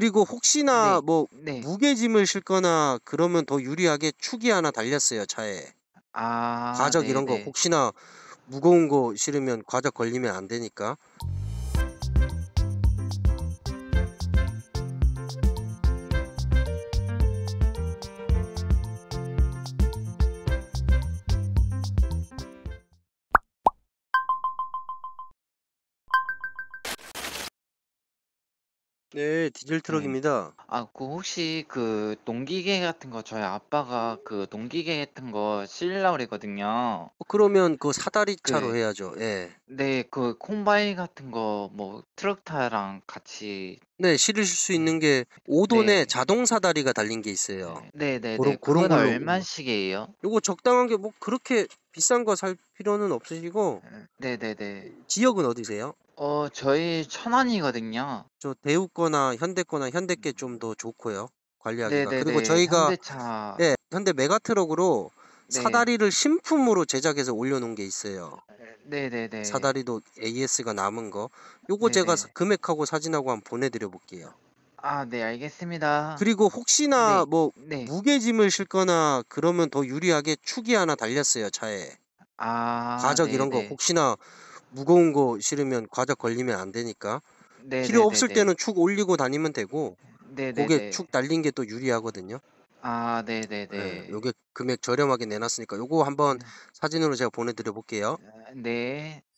그리고 혹시나 네. 뭐 네. 무게짐을 싣거나 그러면 더 유리하게 축이 하나 달렸어요, 차에. 아 과적 이런 거 네네. 혹시나 무거운 거 실으면 과적 걸리면 안 되니까. 네, 디젤 네. 트럭입니다. 그 혹시 그 농기계 같은 거 저희 아빠가 그 농기계 같은 거 실으려고 그랬거든요. 그러면 그 사다리 차로 그 해야죠. 예. 네. 그 콤바인 같은 거 뭐 트럭타랑 같이 네, 실으실 수 있는 네. 게 5돈에 네. 자동 사다리가 달린 게 있어요. 네네네. 고런 그건 걸로 얼마씩이에요? 요거 적당한 게 뭐 그렇게 비싼 거 살 필요는 없으시고. 네네네. 지역은 어디세요? 저희 천안이거든요. 저 대우 거나 현대 거나 현대 게 좀 더 좋고요, 관리하기가. 그리고 네네네. 저희가 현대차. 예, 현대 메가트럭으로 네. 사다리를 신품으로 제작해서 올려 놓은 게 있어요. 네네네. 사다리도 AS가 남은 거. 요거 제가 네네. 금액하고 사진하고 한번 보내 드려 볼게요. 네 알겠습니다. 그리고 혹시나 네. 뭐 네. 무게짐을 싣거나 그러면 더 유리하게 축이 하나 달렸어요, 차에. 과적 이런 거 네네. 혹시나 무거운 거 실으면 과적 걸리면 안 되니까. 필요 없을 네네네네. 때는 축 올리고 다니면 되고, 고게 네네네. 축 달린 게 또 유리하거든요. 예, 네네네. 요게 금액 저렴하게 내놨으니까 요거 한번 사진으로 제가 보내 드려 볼게요. 네.